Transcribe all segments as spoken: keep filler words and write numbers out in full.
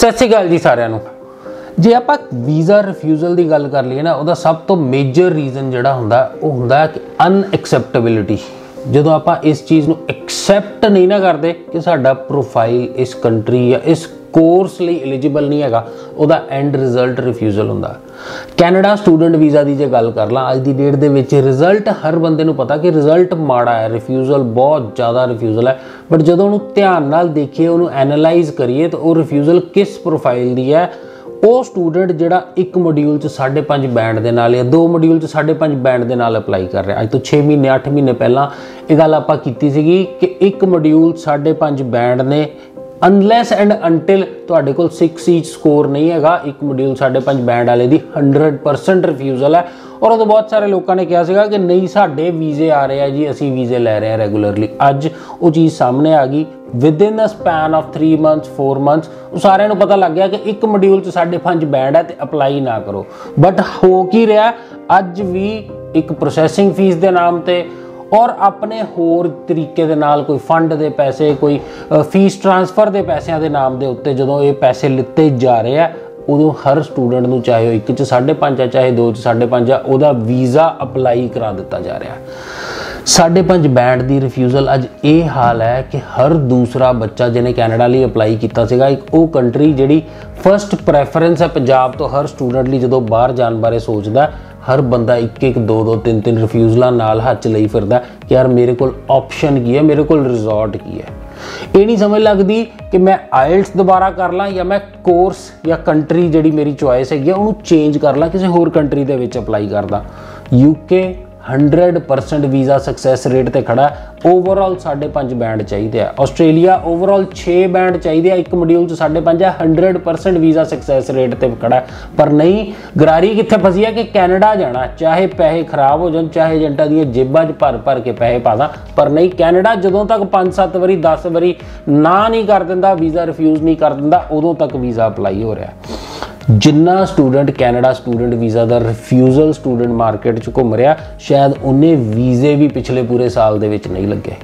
सत श्री अकाल जी सारिਆਂ ਨੂੰ। जे आप वीज़ा रिफ्यूजल की गल कर लीए ना, उसका सब तो मेजर रीजन जोड़ा होंदा वो होंदा कि अनएक्सैप्टेबिलिटी। जो आप इस चीज़ को एक्सैप्ट नहीं ना करते कि साडा प्रोफाइल इस कंट्री या इस कोर्स लिए एलिजिबल नहीं है, उसका एंड रिजल्ट रिफ्यूजल होंदा। कैनेडा स्टूडेंट वीज़ा की जो गल कर ला, अज की डेट के विच रिजल्ट हर बंदे नूं पता कि रिजल्ट माड़ा है, रिफ्यूजल बहुत ज़्यादा रिफ्यूजल है। बट जो उन्होंने ध्यान नाल देखिए, उन्होंने एनालाइज करिए तो वो रिफ्यूजल किस प्रोफाइल की है। वो स्टूडेंट जिहड़ा एक मॉड्यूल च साढ़े पाँच बैंड के नाल या दो मॉड्यूल च साढ़े पाँच बैंड के नाल अप्लाई कर रहा। अज तो छे महीने अठ महीने पहला ये गल आपां कीती सीगी कि एक मॉड्यूल साढ़े पाँच बैंड ने, अनलैस एंड अंटिल तुहाडे कोल सिक्स ईच स्कोर नहीं है, एक मॉड्यूल साढ़े पाँच बैंड वाले दी हंड्रड परसेंट रिफ्यूजल है। और उदों बहुत सारे लोगों ने कहा सीगा कि नहीं साढ़े वीज़े आ रहे हैं जी, असी वीज़े लै रहे हैं रेगूलरली। अज वो चीज़ सामने आ गई within the span of three months four months सारे पता लग गया कि एक मॉड्यूल च साढ़े पाँच बैंड है तो अप्लाई ना करो। बट हो की रहा, अज भी एक प्रोसैसिंग फीस के नाम पर और अपने होर तरीके दे नाल कोई फंड दे पैसे, कोई फीस ट्रांसफर के पैसों के नाम के उत्ते जो ये पैसे लिते जा रहे हैं, उदों हर स्टूडेंट नूं चाहे एक च साढ़े पाँच है चाहे दो च साढ़े पाँच है, वह वीज़ा अप्लाई करा दिता जा रहा है। साढ़े पाँच बैंड की रिफ्यूजल अज ये हाल है कि हर दूसरा बच्चा जिन्हें कैनेडा लिए अप्लाई किया सीगा, एक वो कंट्री जिहड़ी फस्ट प्रैफरेंस है पंजाब तो हर स्टूडेंट लिए जो बाहर जाने बारे सोचता, हर बंदा एक एक दो दो तीन तीन रिफ्यूजलों नाल हाथ च लई फिरदा कि यार मेरे को ऑप्शन की है, मेरे को रिजॉर्ट की है। ये नहीं समझ लगती कि मैं आइल्स दोबारा कर ला या मैं कोर्स या कंट्री जी मेरी चॉइस है उन्होंने चेंज कर ला, किसी होर कंट्री के विच अप्लाई करदा। UK hundred percent visa success rate ते खड़ा, ओवरऑल साढ़े पाँच बैंड चाहिए। आस्ट्रेलिया ओवरऑल छे बैंड चाहिए, एक मॉड्यूल साढ़े पाँच है, hundred percent visa success rate ते खड़ा। पर नहीं, गरारी कित्थे फसी है कि कैनेडा जाना, चाहे पैसे खराब हो जाए, चाहे एजेंटा दी जेबां च भर भर के पैसे पा दा, पर नहीं, कैनेडा जदों तक पाँच सत्त वारी दस वारी ना नहीं कर दिंदा, वीज़ा रिफ्यूज़ नहीं कर दिंदा, उदों तक वीज़ा अप्लाई हो रहा। जिन्ना स्टूडेंट कैनेडा स्टूडेंट वीज़ा का रिफ्यूजल स्टूडेंट मार्केट च घूम रहा, शायद उन्हें वीज़े भी पिछले पूरे साल दे विच नहीं लगे।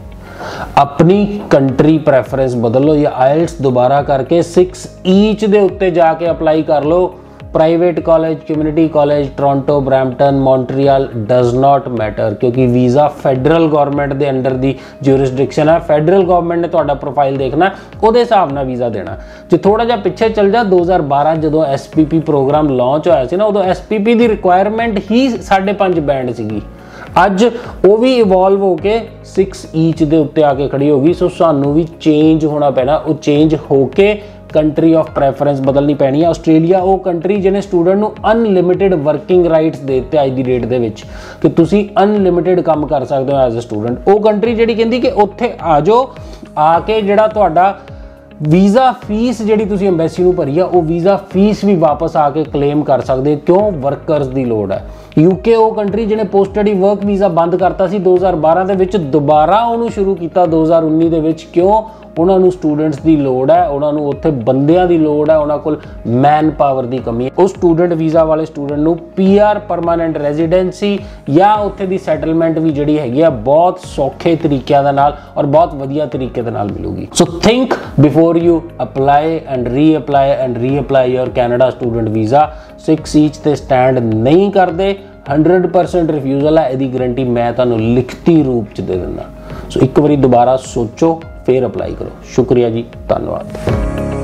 अपनी कंट्री प्रैफरेंस बदल लो या आइल्स दोबारा करके सिक्स ईच दे उत्ते जाके अप्लाई कर लो। Private college, community college, Toronto, Brampton, Montreal, does not matter, क्योंकि वीज़ा फैडरल गवर्नमेंट के अंडर दी ज्यूरिसडिक्शन है। फैडरल गवर्नमेंट ने तुहाडा प्रोफाइल देखना, उहदे हिसाब नाल वीज़ा देना। जो थोड़ा जिहा पिछे चल जा, दो हज़ार बारह जो S P P program launch होया सी ना, उदों एस पी पी की रिक्वायरमेंट ही साढ़े पाँच बैंड सीगी। अज वो भी इवॉल्व होके सिक्स ईच के उत्ते आके खड़ी होगी। सो सानू भी चेंज होना पैना, वो चेंज होके कंट्री ऑफ प्रैफरेंस बदलनी पैनी है। आस्ट्रेलिया वो कंट्री जिन्हें स्टूडेंट को अनलिमिटेड वर्किंग राइट्स देते अज की डेट के कि तुसी अनलिमिटेड काम कर सकते हो एज ए स्टूडेंट। वो कंट्री जी कहती कि उत्थे आ जाओ, आके जिहड़ा तुहाडा वीज़ा फीस जी तुसी एम्बैसी नूं भरी है, वो वीज़ा फीस भी वापस आके क्लेम कर सकते, क्यों? वर्कर्स की लोड़ है। यूके वो कंट्री जिन्हें पोस्ट स्टडी वर्क वीज़ा बंद करता सी दो हज़ार बारह के विच, दोबारा उन्होंने शुरू किया दो हज़ार उन्नीस के विच, क्यों? उन्होंने स्टूडेंट्स की लोड़ है, उन्होंने उत्थे बंदियां की लोड़ है, उन्होंने कोल मैन पावर की कमी है। उस स्टूडेंट वीज़ा वाले स्टूडेंट नूं पी आर परमानेंट रेजिडेंसी या उत्थे दी सैटलमेंट भी जिहड़ी हैगी आ बहुत सौखे तरीके दे नाल और बहुत वधिया तरीके दे नाल मिलूगी। So think before you apply and reapply and reapply your Canada student visa. Six each ते स्टैंड नहीं करते, हंड्रड परसेंट रिफ्यूजल है, यदी गारंटी मैं तुहानूं लिखती रूप च दे दिंदा। सो एक बारी दोबारा सोचो, फिर अप्लाई करो। शुक्रिया जी, धन्यवाद।